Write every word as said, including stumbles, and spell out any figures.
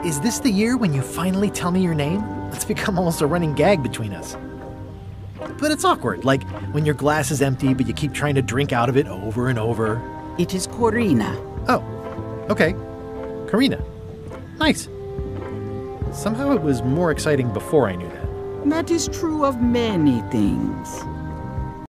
is this the year when you finally tell me your name? It's become almost a running gag between us. But it's awkward, like when your glass is empty but you keep trying to drink out of it over and over. It is Corina. Oh, okay. Karina. Nice. Somehow it was more exciting before I knew that. That is true of many things.